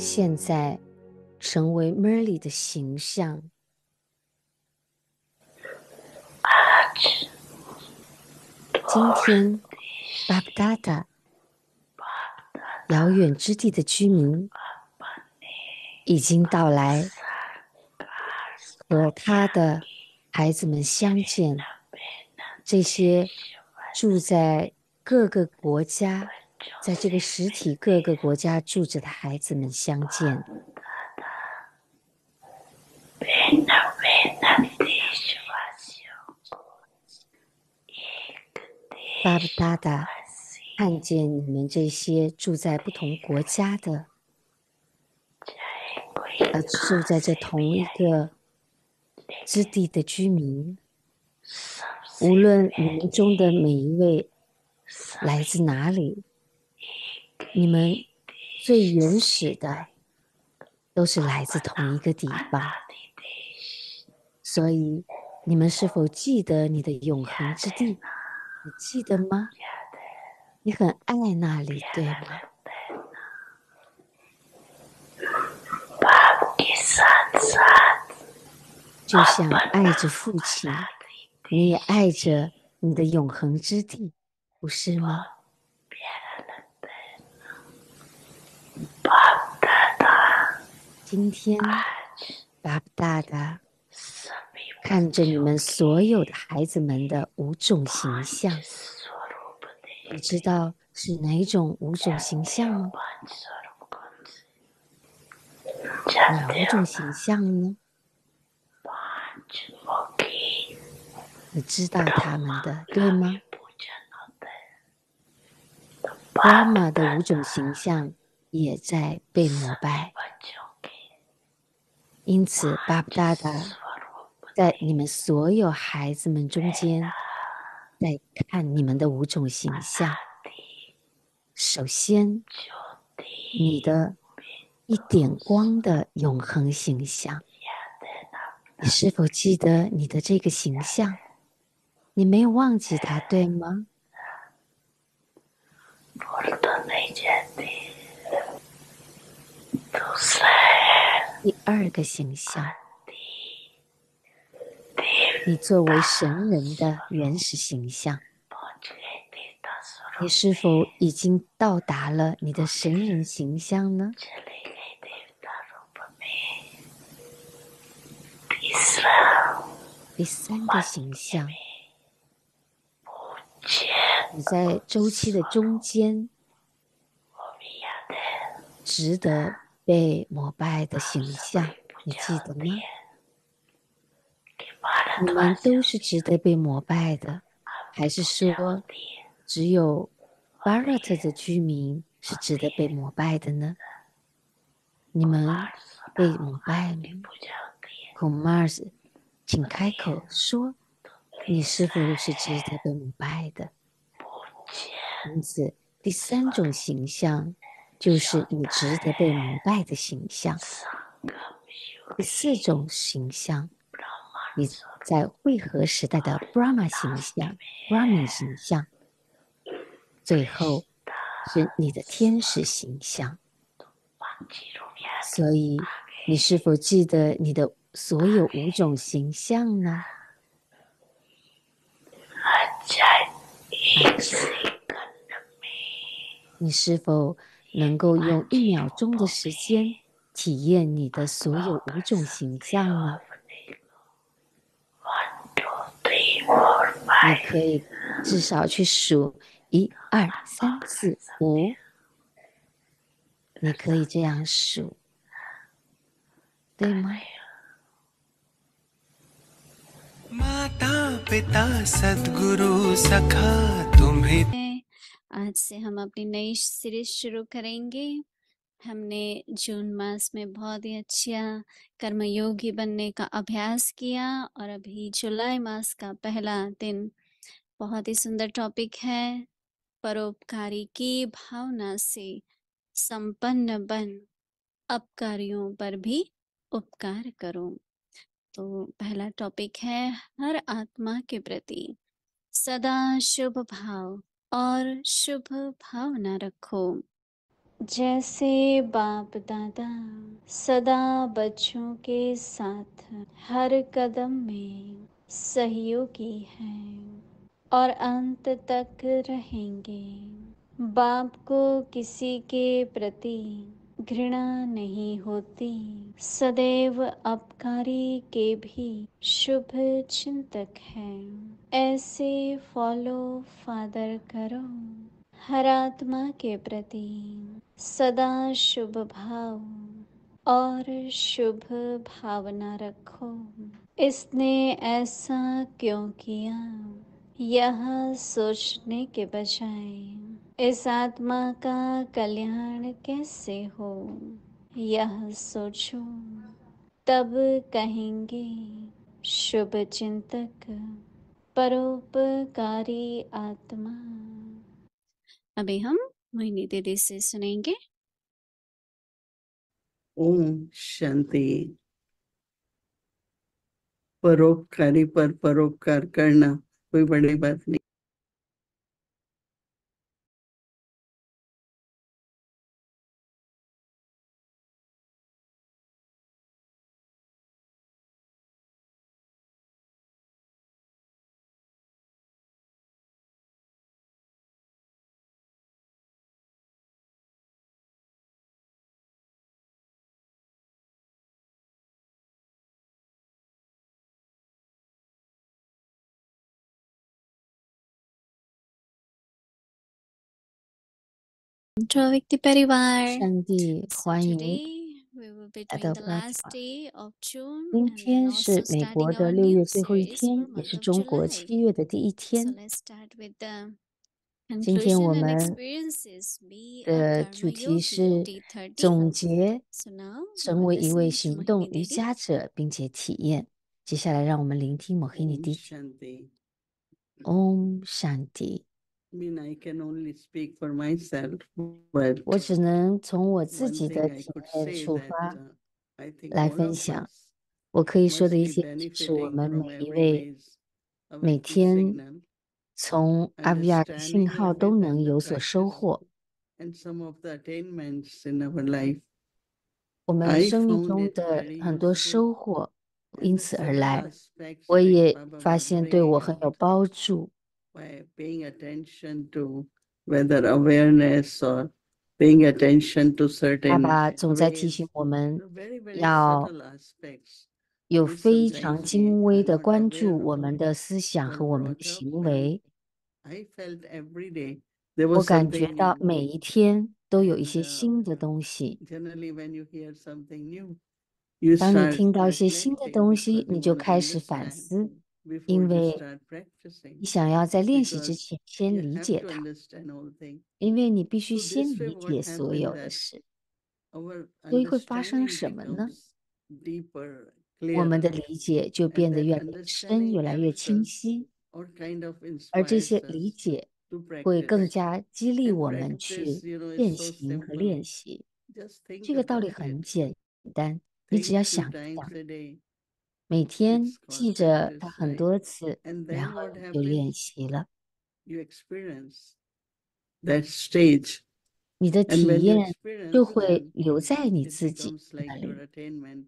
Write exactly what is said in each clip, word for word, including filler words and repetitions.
现在成为 Merly 的形象。今天，巴布达达遥远之地的居民已经到来，和他的孩子们相见。这些住在各个国家，在这个实体各个国家住着的孩子们相见。巴布达达看见你们这些住在不同国家的，呃，住在这同一个之地的居民，无论你们中的每一位来自哪里，你们最原始的都是来自同一个地方。所以，你们是否记得你的永恒之地？你记得吗？你很爱那里，对吗？就像爱着父亲，你也爱着你的永恒之地，不是吗？今天，巴布达达看着你们所有的孩子们的五种形象，你知道是哪种五种形象吗？哪五种形象呢？你知道他们的，对吗？Brahma 的五种形象也在被膜拜，因此巴布达达在你们所有孩子们中间，在看你们的五种形象。首先，你的一点光的永恒形象，你是否记得你的这个形象？你没有忘记它，对吗？第二个形象，你作为神人的原始形象，你是否已经到达了你的神人形象呢？第三个形象，你在周期的中间，值得被膜拜的形象，你记得吗？你们都是值得被膜拜的，还是说只有 Bharat 的居民是值得被膜拜的呢？你们被膜拜吗？ Kumar， 请开口说，你是否是值得被膜拜的？因此，第三种形象就是你值得被膜拜的形象。第四种形象，你在汇合时代的 Brahma 形象 Brahmin 形象。最后是你的天使形象。所以，你是否记得你的所有五种形象呢？你是否能够用一秒钟的时间体验你的所有五种形象呢？你可以至少去数一二三四五，你可以这样数，对吗 माता पिता सद्गुरु सखा तुम्हें। आज से हम अपनी नई सीरीज शुरू करेंगे। हमने जून मास में बहुत ही अच्छा कर्मयोगी बनने का अभ्यास किया और अभी जुलाई मास का पहला दिन। बहुत ही सुंदर टॉपिक है, परोपकारी की भावना से संपन्न बन, अपकारियों पर भी उपकार करो। तो पहला टॉपिक है, हर आत्मा के प्रति सदा शुभ भाव और शुभ भावना रखो। जैसे बाप दादा सदा बच्चों के साथ हर कदम में सहयोगी हैं और अंत तक रहेंगे। बाप को किसी के प्रति घृणा नहीं होती, सदैव अपकारी के भी शुभ चिंतक हैं। ऐसे फॉलो फादर करो, हर आत्मा के प्रति सदा शुभ भाव और शुभ भावना रखो। इसने ऐसा क्यों किया, यह सोचने के बजाय इस आत्मा का कल्याण कैसे हो, यह सोचो। तब कहेंगे शुभ चिंतक, परोपकारी आत्मा। अभी हम मोहिनी दीदी से सुनेंगे। ओम शांति। परोपकारी पर परोपकार करना कोई बड़ी बात नहीं। जो व्यक्ति परिवार 上帝 So 欢迎 today we will be 来 doing 到 the 布拉提 last 瓦。 day of June 今 and then 天 also 是美国 starting 的 our 六 new 月最后一 series 天， for 也是 month of 中国 July. 七月的第一 So 天。 let's start with the 今天我 conclusion and 们 experiences. Be a 的 Karma 主题 Yogi 是 day thirty. 总结 So now 成 we'll 为一位 listen to 行动 Mohini 瑜 Didi. 伽者，并且体验。接下来，让我们聆听 Mohini Om Didi。 Shanti. Om Shanti。 I mean, I can only speak for myself, but 我只能从我自 one 己 thing 的 I 体 could 验 say 出 that 发 uh, I think 来 all 分 of 享。 us 我可以说的 must 一 be 些，就是我 benefiting 们 from 每一 every 位 day's 每 awakened 天 signal, 从阿维亚的信 understanding 号 of 都 it 能 and the 有所收 practice 获。 and some of the attainments in our life. 我们 I 生命 found 中 it 的 very 很多 useful 收获 and 因 the 此而 subtle 来， aspects 我 which 也 Baba 发 was 现对我 bringing 很有 out 帮助。 by paying attention to whether awareness or paying attention to 爸 certain 爸总在提 ways, 醒我们 the very, very 要 subtle aspects 有 which 非常 sometimes 精 we 微 are 的 not 关 aware 注我 of 们的思想 were 和我们的 brought up. 行 And 为。 I felt every day there 我 was 感觉 something 到 new. 每一天都有一 And 些 uh, 新的东西。 generally, when you hear something new, you 当你 start 听到一些新的 reflecting 东西， because 你 you 就 want to 开始反 understand 思， before 因 you 为 start 你 practicing. 想要在练习之 Because 前 you 先理 have 解 to 它， understand all things. 因为你必须 So 先 this way, 理 what 解所 happened 有的 that 事。 our 所以会发生 understanding 什么呢？ becomes deeper, 我们的 clearer, 理解就 and 变得 that 越来越深， understanding 越来越 helps 清 us 晰， or kind of 而这 inspires 些理 us 解 to 会更 practice. 加激励 And 我们 practice, 去 you know, is 践 so 行和 simple. 练习。 Just think 这个道理 about 很 it. 简单，你只 Think 要 few 想一 times 想， a day. 每 It's 天 called 记着它 practice, 很 right? 多次， And 然 then 后 what 你就练 happens? 习了。 You experience that stage. 你的 And 体 when you 验就 experience, 会 then 留在你 it 自己 becomes 那 like your 里， attainment.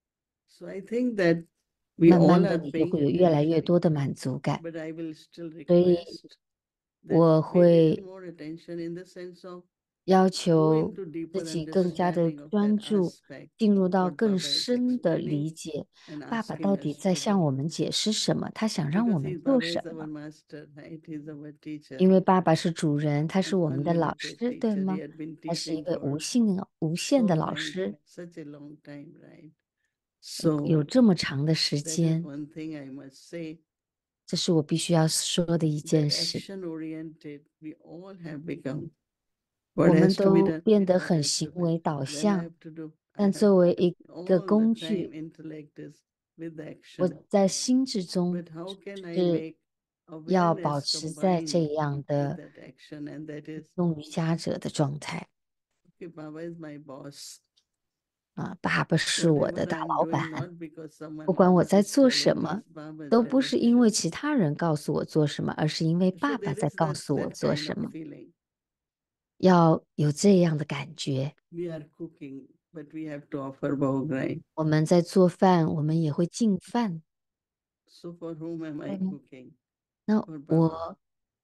So I think that we 慢 all 慢的 are 你就 paying 会有越来越 attention, 多的满足感。 but I will still 所以 request that 我 pay little 会 more attention in the sense of 要 go 求 into 自 deeper 己更加的 understanding of 专 that 注， aspect, 进入到 what 更 Baba is 深的 explaining 理解。 and 爸爸 asking 到底 us 在 to 向 do. 我们解释什么？他想让我 Because 们 he, 做 Baba 什 is our 么？ master, right? He's our teacher, 因为爸爸是主人，他是 an 我们的老 unlimited 师，对 teacher. He 吗？ had been 他是一 teaching 位 for 无限无限 so 的老 time, 师， such a long time, right? 有 So 这么长的时 that is 间， one thing I must say. 这是我必须要说的一 That 件事。 action oriented, we all have become. 我 What 们 has to be 都 done? 变 It 得 what 很 has 行 to be. 为导 When I 向， have to do, I 但 have 作为一个 all the 工 time 具， intellect is with 我 action. 在心智中 But how can I 是 make 要保 awareness 持在这 combined 样 with 的 that action? And that is, 用瑜伽者的状态 okay, Baba is my boss. 啊！爸爸是我 Whatever 的大 I'm 老 doing, 板， not because 不 someone 管我在 is 做 telling 什 me, 么， it's Baba's 都不是因 direction. 为其他人告诉我做什么，而是因为 So 爸爸 there 在 is 告 that 诉我 that 做 kind 什 of 么。 feeling. 要有这样的感觉。 We are cooking, but we have to offer bhog, right? 我们在做饭，我们也会敬饭。 So for whom am I 对吗？ cooking? 那 For Baba. 我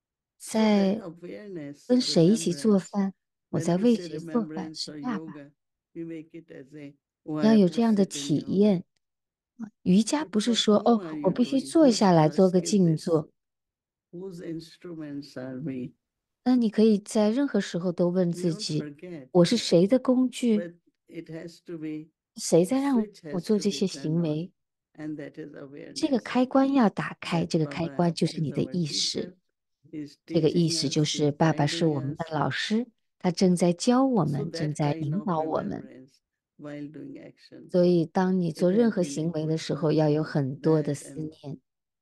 So that 在 awareness, 跟谁一起做 remembrance, 饭？我 when 在 we 为 say 谁做饭？ remembrance 是 or 爸爸。 yoga, we make it as a, oh, I 要 have 有 to 这样的 sit in 体 yoga. 验。瑜伽 But 不是 for 说 whom 哦， are 我 you 必须 doing? 坐 Whose 下来做 trust 个 is 静 this? 坐。 Whose instruments are we? 那你可以在任何时候都问 We 自 don't 己， forget, 我是谁的工具？ but it has to be, 谁 the 在让 switch 我 has 做 to 这 be 些 turned 行 on, 为？ and that is 这个 awareness. 开关要打开， That 这个开 Baba 关就是 is 你的 our 意 teacher, 识。 is 这个意 teaching 识就 us, 是 is 爸爸是 guiding 我们的 us. 老师，他正在教我 So 们，正 that 在 kind 引 of 导我们。 remembrance while doing action, 所以当你 it 做任 has 何 been 行为的 input 时候， from 要有 Baba. 很多的 That 思 and 念。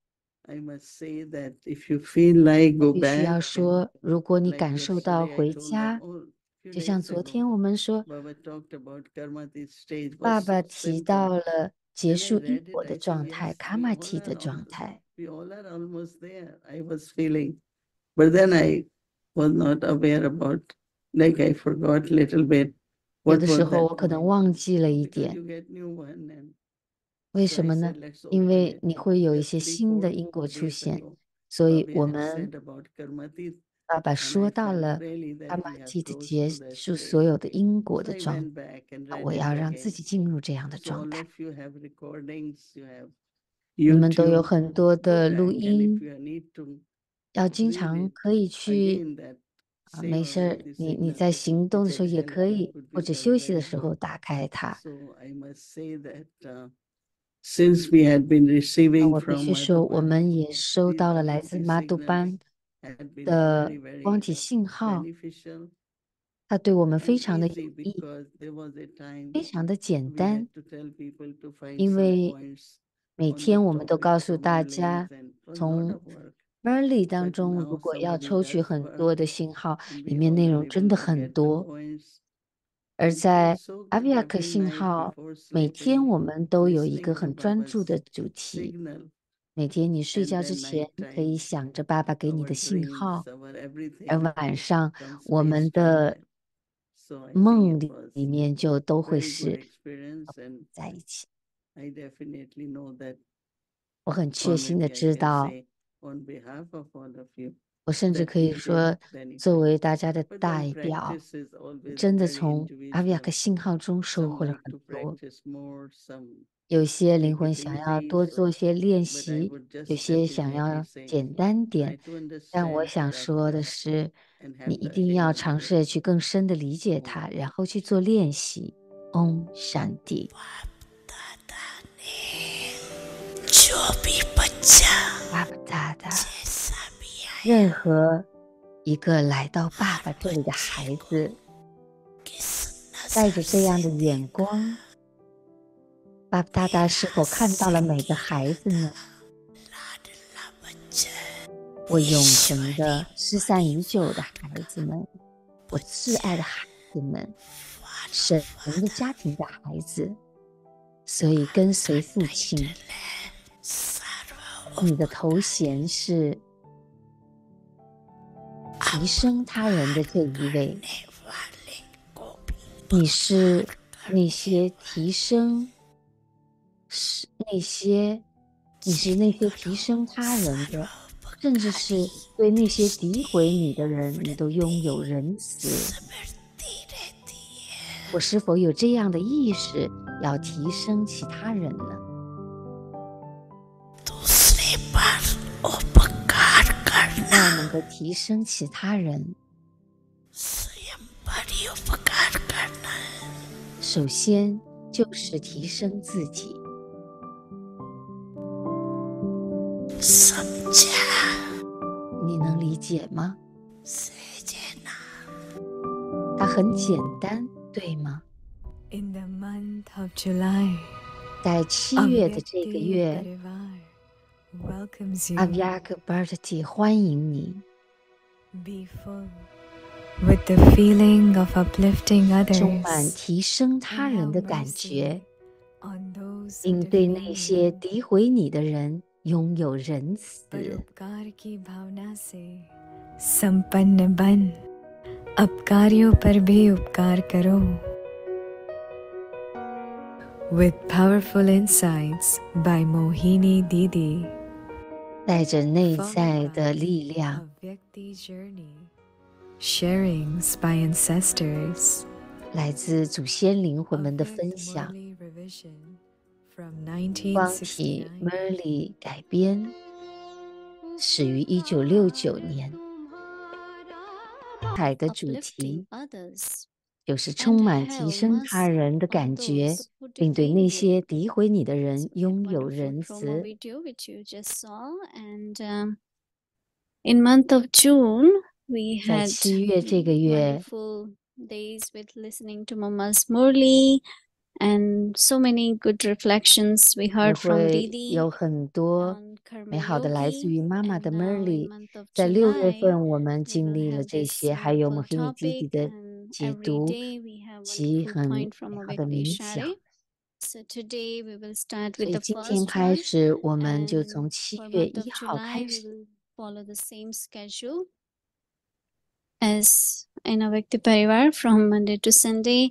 I must say that if you feel like 我 go 必须 back, 要 and 说，如果你 like 感受到 yesterday I 回 told them, 家， oh, few 就像 days 昨 ago, 天我们说， Baba talked about karmati stage 爸 was 爸 so 提 simple. 到了结 When I 束因 read it, 果的 I said, 状态 yes, we all ，karmati are 的 all, 状态。 we all are almost there. I was feeling, but then I was not aware about, like I forgot little bit 有 what 的时 was 候 that 我可能 point. 忘记了 So 一 because 点， you get new one, and 为 so 什 I 么 said, 呢？ let's 因 open 为 it. 你会有一 Just 些 three, 新的 four 因果出 days 现， ago, 所以 Baba 我 had 们 said about karmati, 爸爸 and 说 I 到 felt 了 really that we have karmati 的 close 结 to that 束 stage. 所有的因果 So 的 I 状 went back and 态， read 我 it 要让 again. 自己进入这样的 So 状 all 态。 of you have recordings, you have 你们都有 YouTube. 很多 Go 的录 back, and if 音， you need to 要经 read 常 it 可以去 again, that 啊， same 没事儿， avanti 你你 signal, 在行动 it 的时候 will 也 help 可 you 以， put 或 it 者 as 休息的 very 时 good. 候打开它。 So I must say that uh, since we had been 那 receiving 我必 from 须说，我 Madhuban, 们也收 these 到了来自 avanti 马杜 signals 班 had been 的 very, 光 very 体信号， beneficial 它对我们非 and 常的有 easy, 益， because there was a time 非常的简 we 单。 had to tell people to find 因 some 为 points 每 on the 天我们都 topic 告诉 from 大 the links, 家， and it was a lot 从 of work. Merly 当 But 中， now 如果要 somebody 抽取 does 很 work, 多的信号， and 里 we 面 all 内 are 容真 able 的 to 很 get the 多。 points. 而 And feels 在 so a v good i a k every 信 night 号， before 每 sleeping, 天我们都有一 listening 个 to 很专注 Baba's 的主题。 signal, 每天你睡 and 觉之 then 前 night 可以 time, 想着爸爸给你 our 的信 dreams, 号， our 而 everything 晚上 comes 我们 based on 的 that. So I think 梦 it 里 was 里面就都会 very good 是 experience, and 在一起。 I definitely know that 我很确 or 信的 maybe I 知 can 道， say on behalf of all of you 我甚至 that 可以 we 说， did benefit. 作为大家的 But 代 then 表， practice is always 真的 very 从阿维亚克 individual. 信号中收 Some 获了 like 很 to 多。 practice more, some 有些灵 take 魂 it 想要 easy. 多 So, 做些练 but I 习， would 有 just 些想 definitely 要 say, 简单 try 点。 to 但我 understand, 想说的 practice, 是， and 你 have 一 the 定要 aim 尝 of 试 it. 地去更深地理解它， 然后去做练习。Om Shanti。 जो भी बच्चा 巴布达达， जैसा भी आए 任何一个来到爸爸这里的孩子， किस 带 नजर 着这 से 样的眼光，巴布达达是否看到了每个孩子呢？ लाडला बच्चा 我永恒的失散已久的孩子们，我挚爱的孩子们，神的家庭的孩子，所以跟随父亲。 सर्व 你的头衔是提升他人的这一位， उपने वाले को भी 你是那些提升，是那些，你是那些提升他人的，甚至是对那些诋毁你的人，你都拥有仁慈。 स्मृति रहती है 我是否有这样的意识，要提升其他人呢？ दूसरे पर उपकार करना 要能够提升其他人， स्वयं पर ही उपकार करना है 首先就是提升自己。 समझा 你能理解吗？ सहजना 它很简单，对吗？ In the month of July, 在七月的这个 Avyakti 月， Parivar welcomes 阿 you. 维亚克巴尔体欢迎你， Be full with the feeling of uplifting 充满 others 提升他 and 人 have 的感 mercy 觉， on those who 并对那 defame 些 you. 诋毁你的人拥有仁慈。 परोपकार की भावना से संपन्न बन अपकारियों पर भी उपकार करो. With powerful insights by Mohini Didi. 带着内在的力量 A Vyakti journey. Sharings by ancestors. 来自祖先灵魂 A 们的 fifth 分享， Murli revision from 光体 nineteen sixty-nine. Merli 改编，始于一九六九年。海的主 uplifting 题 others 就是充 and 满提 hell 升他 mercy 人的 on 感觉， those who 并对 defame 那 you. 些诋毁你的人 So that 拥有 wonderful 仁 promo 慈。 video which you just saw, and um, in month of June we 在 had 七月这个月， wonderful days with listening to Mama's Murli and so many good reflections we 也 heard from 会 Didi 有很多 on Karma 美好的来自 Yogi, 于妈妈 and 的 now in Merli。 month of 在六月 July 份，我们 we 经 will 历了 have 这 this 些，还有 wonderful Mohini topic, Didi 的 and 解 every 读 day we have 及 wonderful 很 point from 美 a 好的 Vyakti 冥想。 Share. So today we will start 所 with 以 the 今天 first 开 one, 始，我们就 and 从七 for 月 month 一 of 号 July 开 we 始。 will follow the same schedule as in a Vyakti Parivar from Monday to Sunday.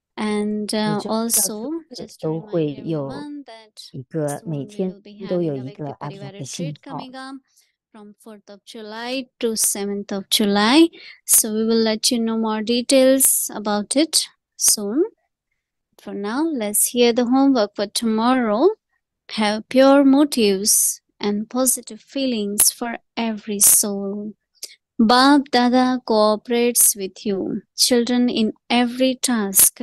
And 每 uh, 周一到周 also, 日 just to 都会 remind 有 everyone that 一个，每 soon we 天 will be 都有 having a 一个 Vyakti 阿普 Parivar 的信 retreat 号。 coming up from fourth of July to seventh of July. So we will let you know more details about it soon. For now, let's hear the homework for tomorrow. Have pure motives and positive feelings for every soul. Bab Dada cooperates with you, children, in every task,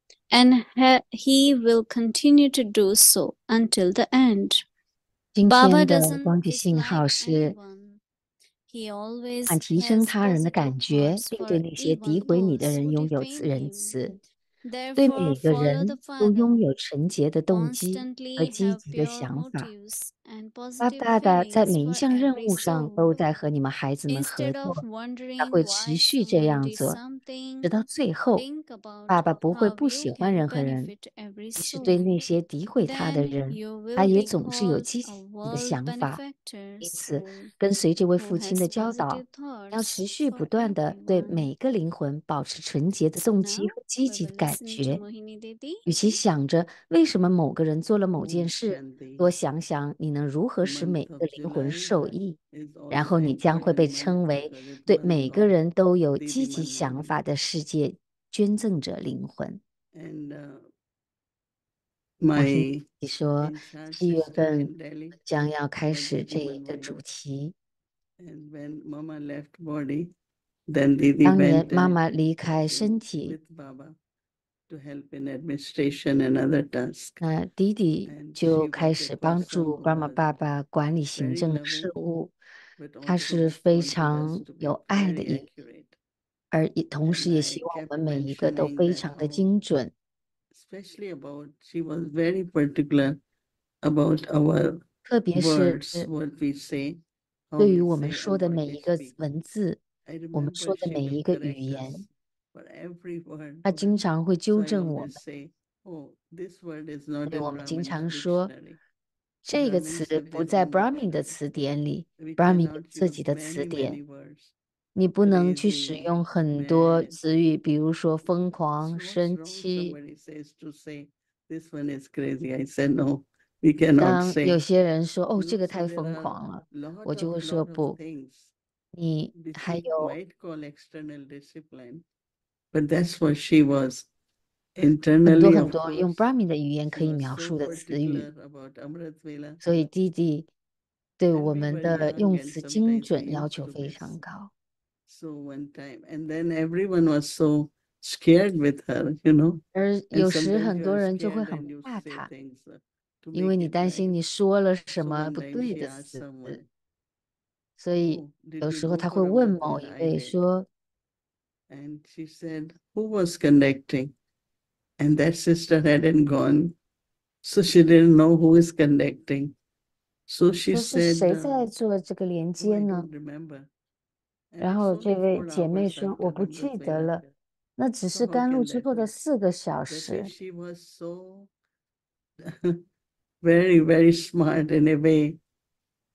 and ha- he will continue to do so until the end. 今 Baba 天的 doesn't 光之信号 dislike 是 anyone. He always 按提升 has 他人的 positive 感觉， thoughts 并 for 对那些 even 诋毁你的 those 人 who 拥有慈 defame 仁 him. 慈。对 Therefore, 每个 follow the 人都拥 Father. 有纯洁的动机和 Constantly 积 have 极的 pure 想法。 motives and 巴 positive 大大在 feelings 每一 for 项任 every 务上 soul. 都在和你们孩子们合 Instead of 作，他 wondering 会 why 持续这 someone 样 did 做， something, 直到最后， think about 爸爸不会 how 不 you 喜欢 can 任何人， benefit every 即使对 soul. 那些诋毁他的 Then 人， you 他 will 也 be 总是有 called 积 a 极的 world 想法。 benefactor 因此， soul 跟随这位 who 父亲 has 的教导， positive 要 thoughts 持续不 for 断地对 everyone. 每个灵魂保持纯洁的 So 动 now 机和积 we 极 will 的感 listen to 觉。 Mohini Didi. 与其想着为什么某个人做了某 Om 件事， Shanti. 多想想你能如何使 Month 每 of 个灵魂 July 受益， is 然 also 后你将会 important 被 month 称为 because it's 对 month 每个 of 人都有 Didi 积极想 Manmohan. 法的世界捐赠者灵魂。 And uh, 我听 my 你说， in charge 七月 sister 份 in Delhi 将要开 was 始 Didi 这一个主 Manmohan. 题。 And when Mama left body, then Didi 当年 went 妈 and 妈离开 helped 身 in 体， with Baba to help in administration and other tasks. 那弟弟 And 就 she 开 was a 始帮 person 助 who 爸妈 was 爸爸管理行 very 政的事 loving, 务。 but 他 also 是非 wanted us 常 to be 有爱的 very 一位， accurate. 而也同 And 时也 I 希望我 kept 们每一个都 mentioning 非 that 常的 how, 精准。 especially about, she was very particular about our 特别是 words, what we say, how 对于 we 我们 say 说 and 的 what 每 we 一个 speak. 文字， I 我们 remember 说的 she 每 will 一个语 correct 言， us for every word. 他经常会 So 纠 I 正我 always 们。 say, oh, this word is not 所以 in 我们经 Brahmin's 常说， dictionary. 这个词 Brahmins have 不 their 在 own Brahmin 的 dictionary. 词典里 We ，Brahmin 有 cannot 自 use 己的词 many, 典， many words. 你不能去使 Crazy, 用很多 mad. 词语，比如说疯 So 狂、 what's 生 wrong? 气。 Somebody says to say, this one is crazy. I said, no, we cannot 当有 say. 些人说：“哦， You 这 know, 个 so 太 there 疯 are 狂了。” lot 我就 of 会说： lot of “不， things 你 which 还 we 有 might call external discipline, but that's what she was 很多 internally, 很 of 多用 course. Brahmin 的语言 She 可以 was 描 so 述的词语。 particular about Amrit Vela. 所以弟弟对 And 我 we 们 were 的 young 用 and 词精 sometimes we 准要 used 求 to 非 miss. 常高。 So one time, and then everyone was so scared with her, you know. 而 And 有时 sometimes 很 you 多 are 人就会 scared 很 and you 怕 say 他， things uh, to 因为 make 你 it 担心 right. 你说了什 So 么 one 不 time 对 she 的 asked 词， someone, 所以 oh, did 有 you 时候 go 他 for 会问 Amrit 某 Vela? 一 I 位 did. 说 And she said, who was conducting? And that sister hadn't gone. So she didn't know who is conducting. So she 说是 said, 谁 uh, 在做这个连 oh, 接 I 呢？ don't remember. And 然 it's 后这 only 位 four 姐妹 hours 说：“我 after 不 Amrit 记得 Vela. 了，那只 So 是 how 甘露 can 之 that 后的 be? 四个小 But if 时。” she was so very, very smart in a way,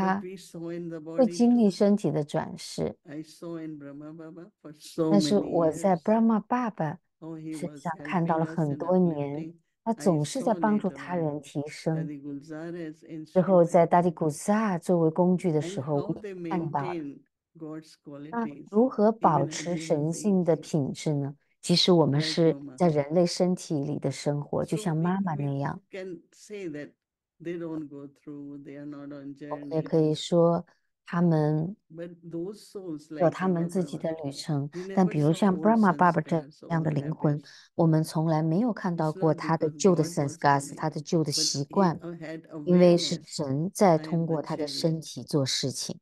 他 we saw in the 会 body 经历 too. 身体的转世。 I saw in Brahma Baba for so 但是 many 我在 years. Brahma 爸爸 how he 身 was 上看到了 helping us 很 and 多年， uplifting. 他 I 总是在 saw 帮助 later 他 on 人提升。 Dadi Gulzar's 之后，在 instrument 达迪古萨作为工具的 and 时候，我 how 也 they 看到了。 maintain God's 那 qualities 如何保 even as 持 human 神性的 beings, 品质呢？即使我们 like 是 Mama. 在人类身体里的生活，就 So 像 we 妈妈 we 那样， can say that they don't go through, they are not on 我们也 journey. 可以说他们 But those souls 有 like 他们 Brahma 自己 Baba, 的旅程。 we 但 never 比如 saw 像 old Brahma 爸爸这 sanskars, 样 old 的灵魂， habits. 我们从来没有看到 It's 过 not 他的 because 旧的 God was sense 他 coming, 的旧的 but 习 he 惯， had 因为是 awareness 神在 I 通 am the 过他的 chariot. 身体做事情。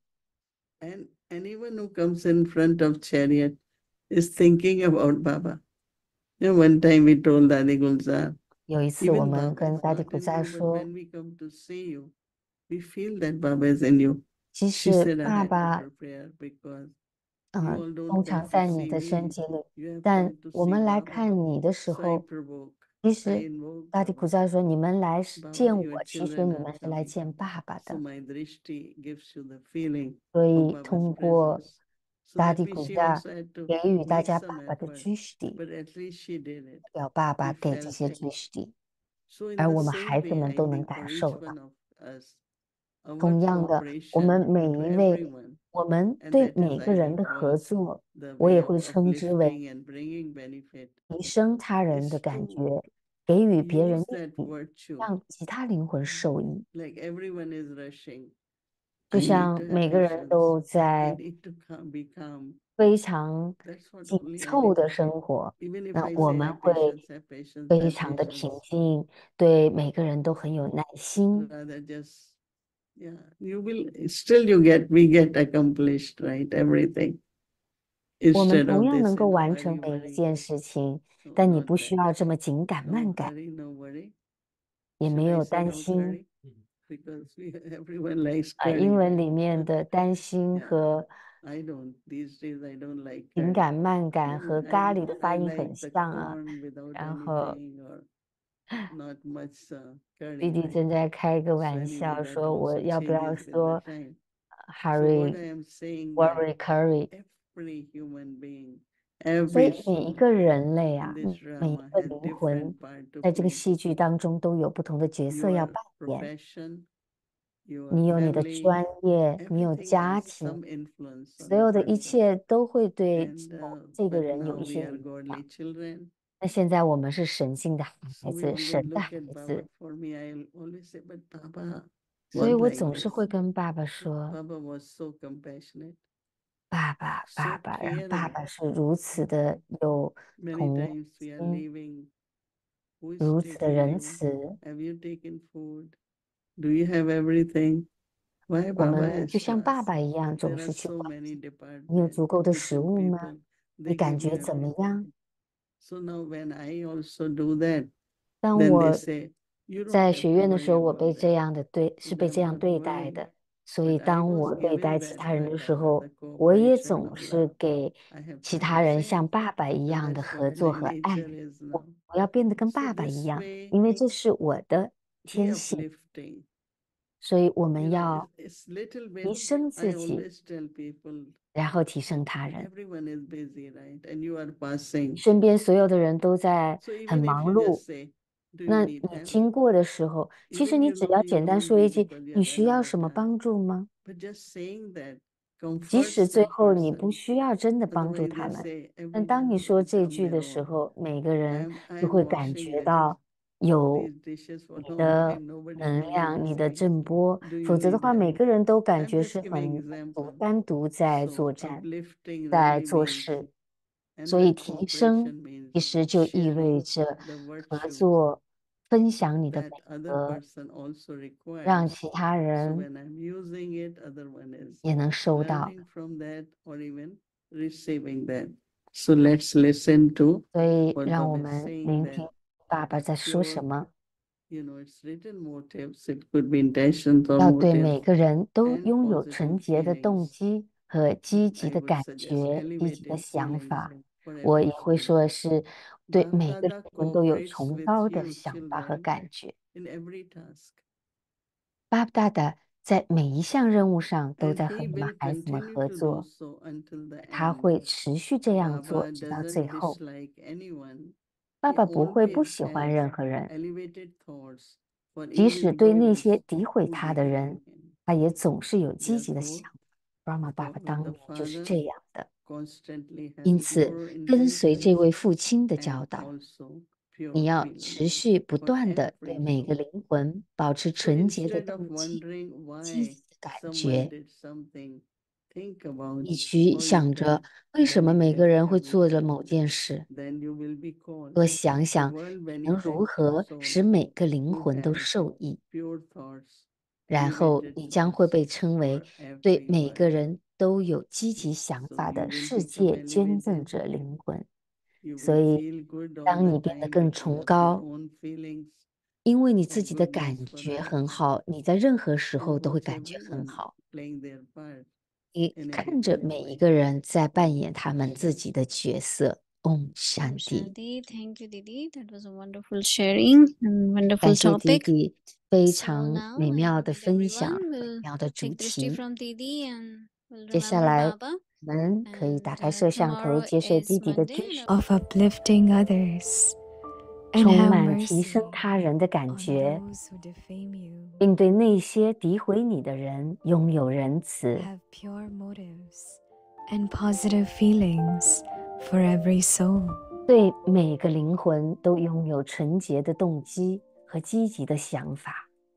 And anyone who comes in front of chariot is thinking about Baba. You know, one time we told Dadi Gulzar, 有一次，我 even 们 Baba 跟 is 达迪 not 古 in 萨 you, but 说， when we come to see you, we feel that Baba is in you. 即 She 使 said, I 爸 had to 爸 prepare because 嗯、 you 呃 all don't 通 come 常 to 在你 see 的身 me. 体里， You have 但 come to 我 see 们来 Baba. 看你的时 So I 候， provoke, 其 I 实 invoke 达迪古 Baba. 萨说，你们来是 Baba, 见 your 我，其实 children 你 are 们是来 coming. 见爸爸 So 的。 my drishti gives you the feeling 所 of 以 Baba's 通过 presence. So 达 that 迪 means 古 she 萨 also had to 给予大 make 家 some 爸爸的 effort, 知识地， but at least she did it. 代表爸 We 爸给这 felt 些 it. 知识地， So in 而 the 我们 same 孩子 way, 们 I 都能 think for 感 each 受到。 one of us, our 同样的，我们 cooperation 每 to 一位， everyone, 我们 and 对 that is 每个 I 人 will 的合 call 作， the 我也 way of 会称之为 uplifting and bringing benefit, 提升他人的 is 感 to 觉，给予别人 use 益 that 益， virtue. 让其他灵魂受益。 Like everyone is rushing. 就 I need 像 to have 每个人 patience. 都 I 在 need to calm, be calm. 非常 That's what 紧 only I 凑 can. 的生活， Even if 那 I 我 say 们 have 会 patience, have patience, 非 have 常的平 patience, 静，对每个人都很有耐心。 rather just, yeah, you will, still you get, we get accomplished, right? Everything. 我们 Instead 同 of 样 they 能 say, 够 no 完 hurry, 成每一 worry. 件事情， No, 但你 not 不需 that. 要这么紧赶 No 慢赶， hurry, no worry. 也没 Should I 有 say 担 no 心。 hurry? Because we, everyone likes 啊，英 curry. 文里面的担心 Yeah, 和 I don't. These days I don't like 紧 curry. 赶慢赶 Yeah, 和 I, 咖喱的 I 发音 like 很 the 像啊。 corn without 然后 anything or not much uh, 弟 curry, 弟 right? 正在开一个 So 玩 anyway, 笑， that 说我 also 要不要 changes with the 说 time. So what hurry I am saying that worry curry。 every human being, 所 every 以每一 soul 个人类 in 啊， this 每一 drama 个 has 灵魂， different part to 在这个 play. 戏剧当中都有不同的角色要 Your 扮演。 profession, your 你有你的 family, 专业，你有 everything 家 has 庭， some influence on 所 the 有的一 person. 切都会对 And uh, 这个 but 人有 now 一 we 些 are 影响。 godly children. 那现在我们是神性的 So 孩 we 子， always 神的 look 孩 at Baba. 子， For me, I'll always say, but Baba 所以 was 我 like 总是 this. 会跟爸爸说， Baba was so compassionate, 爸爸，爸 so 爸，让爸 caring. 爸是如此的有 Many 同 times we are 心， leaving. Who is 如此的 taking 仁 you? 慈。 Have you taken food? Do you have everything? Why 我 Baba 们 has 就 to 像爸 ask? 爸一样， There 总 are 是去 so 关 many 心你有 departments, 足够的食 different 物吗？ people. 你 They 感 give you 觉怎么样？ everything. So now when I also do that, 当 then they 我 say, you don't 在 have 学 to 院的时 worry 候，我被 about 这 that. 样的对， So 是被 I'm 这样 not 对待 worrying. 的。所以 But I 当 was 我对待 given 其 that 他人 by 的时 Baba, 候， the 我也 cooperation 总 of 是 love. 给 I have 其 to 他人 appreciate. 像爸爸一 And 样的 that's 合 what 作 my 和爱。 nature is 我 now. 我要变得跟 So 爸爸一 this 样， way, 因为这是我的 be 天性。 uplifting. 所以我 You 们 know, 要 it's, it's little 提 bit, 升 I 自己， always tell people, 然后提升他人。 everyone is busy, right? And you are passing. 身边所有的人都在 So 很 even if 忙 you 碌， just say, do you 那 need 你 help? 经过的时候，其实 Even 你 you 只 know 要 you 简单 won't 说 be 一句： because you 你 have 需要 another 什么 task. 帮助吗？ But just saying that 即 comforts 使最 that 后你不 person. 需要真的帮助 Otherwise 他 they 们， say 但当 everyone 你 has 说 to 这 come 句 their 的时 own. 候，每个人 I'm 就 I'm 会感 washing 觉 this 到有 these dishes for 你 long 的 time. Nobody 能 came and 量、你 asked 的 me, 震波， do you 否则的 need 话， help? 每个人都 So 感 I'm 觉 just 是 giving 很独 example. 单独在 So 作战， uplifting 在 really 做 means, 事。 and 所以 that 提升 cooperation means 其实就意味 sharing 着 the 合 virtue 作、分享你的美 that other 德， person also 让 requires. 其他 So 人 when I'm using it, other one is 也能收到。 learning from that or even receiving that. So let's listen to 所以 what 让 Bob 我 is 们 saying 聆 that 听爸爸在说什 pure, 么。 you know, it's written motives. It could be intentions or 要对每 motives 个人都 and 拥有 positive 纯洁的动 feelings. 机和积极 I 的 would 感 suggest 觉、积极的 elevated 想 feelings 法。 for 我 every 也会 soul. 说是对每个 Baba 人都有 cooperates 崇 with 高的 you 想法和 children 感觉。 in every task. 巴不大的在每一项任务上都 And 在和 he 你们 will 孩子们 continue 合 to do 作， so until the 他 end. 会持续这样做 Baba 直到 doesn't 最后。 dislike anyone. 爸 He 爸不会不 always 喜欢 has 任何人， elevated thoughts for 即使 even 对那些 those 诋毁 who 他的 dislike 人， him. 他也总是有积极的 Therefore, 想法。Brahma 爸 walk 爸 with 当 the 年就是 Father 这样的， constantly has 因此 pure 跟随这 intentions 位父亲的 and 教导， also pure 你要 feelings 持续不 for 断的对 every 每个 soul. 灵魂保持 So 纯洁的 instead of 动机、 wondering 积 why 极的感 someone 觉， did something, think about 以及 how you 想着 can 为什么每个 benefit 人会做了 everyone. 某件事， Then you will be called 多想 a 想 world 你能如 benefactor 何 soul 使每个灵 who 魂都 has 受益， pure thoughts, 然后 elevated 你将会 thoughts 被称为 for 对每个 everyone. 人都有积极想 So 法 you 的 will 世 become 界捐赠 elevated. 者灵魂。 You 所 will 以 feel good all 当 the 你变得 time 更 because 崇 of your 高， own feelings 因为你 of 自己的 goodness 感 for 觉很 others. 好，你在任何时 You 候都会 watch 感觉很 everyone 好。 playing their part 你 in a 看着 different 每一 way. 个人在扮演 Om 他们自己的角色。Om Om Shanti。 Shanti. Thank you, Didi. That was a wonderful sharing and 感 wonderful 谢 topic. Didi 非 So 常 now 美 I 妙的 invite 分 everyone 享，美 will 妙的主 take drishti 题。 from Didi and will 接下 remember 来 Baba. 我们可以打 And 开 uh, 摄像头， tomorrow 接受 is Didi 的 Monday. 支 And 持， of uplifting others and 充 have 满提升 mercy 他人的感 on 觉， those who defame you. 并对那些诋毁你的人拥有仁慈。 Have pure motives and positive feelings for every soul. 对每个灵魂都拥有纯洁的动机和积极的想法。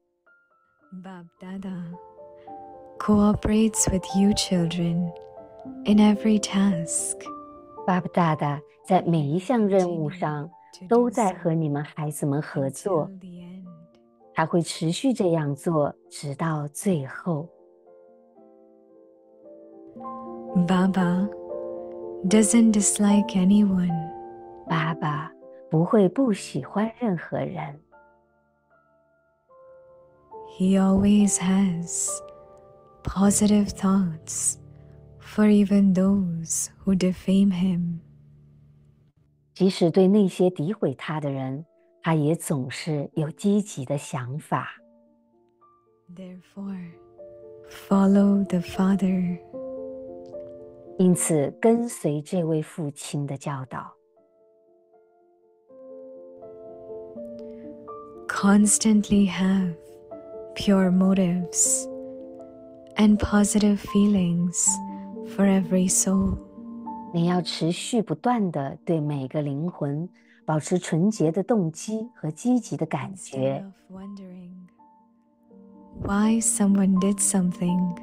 Bab Dada cooperates with you children in every task. 巴布大大在每一项任务上都在和你们孩子们合作， Until the end. 他会持续这样做直到最后。 Baba doesn't dislike anyone. 爸爸不会不喜欢任何人， He always has positive thoughts for even those who defame him. 即使对那些诋毁他的人，他也总是有积极的想法。 Therefore, follow the Father. 因此，跟随这位父亲的教导， Constantly have pure motives and positive feelings for every soul. 你要持续不断地对每个灵魂保持纯洁的动机和积极的感 Instead 觉， of wondering why someone did something,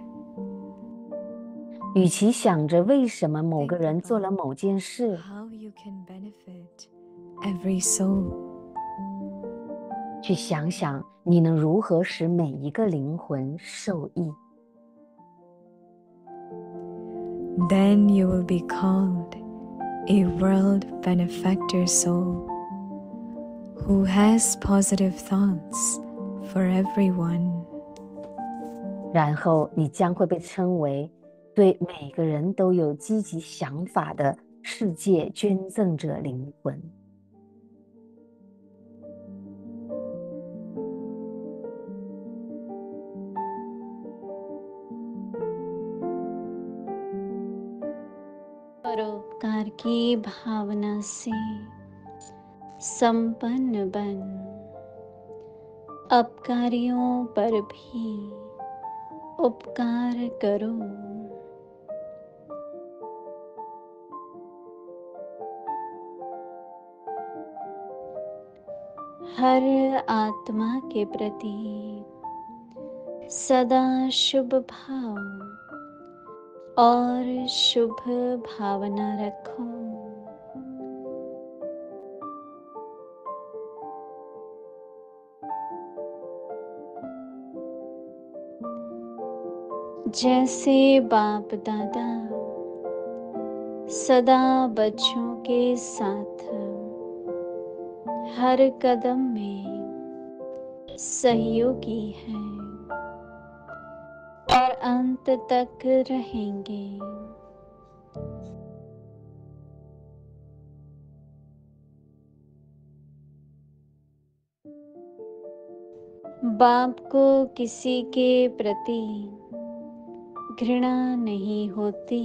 与其想着为什么某个 think 人做了 about 某件事， how you can benefit every soul. 去想想你能如何使每一个灵魂受益。 Then you will be called a world benefactor soul who has positive thoughts for everyone. 然后你将会被称为对每个人都有积极想法的世界捐赠者灵魂。 परोपकार की भावना से संपन्न बन अपकारियों पर भी उपकार करो। हर आत्मा के प्रति सदा शुभ भाव और शुभ भावना रखो। जैसे बाप दादा सदा बच्चों के साथ हर कदम में सहयोगी है और अंत तक रहेंगे। बाप को किसी के प्रति घृणा नहीं होती।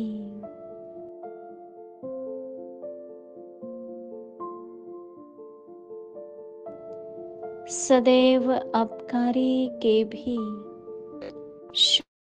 सदैव अपकारी के भी